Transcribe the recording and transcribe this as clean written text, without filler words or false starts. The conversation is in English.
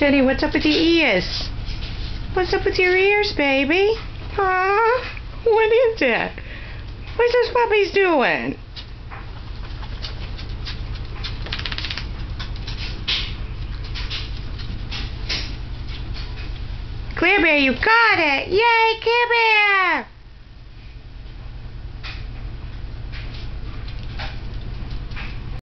Jenny, what's up with your ears? What's up with your ears, baby? Huh? What is it? What's those puppies doing? Clare, you got it! Yay, Clare!